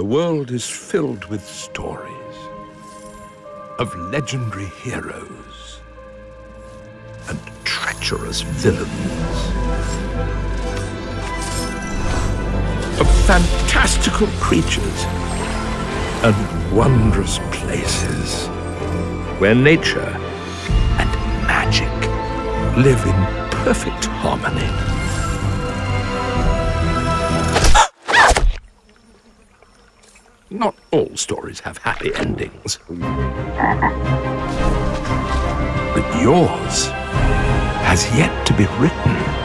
The world is filled with stories of legendary heroes and treacherous villains, of fantastical creatures and wondrous places where nature and magic live in perfect harmony. Not all stories have happy endings. But yours has yet to be written.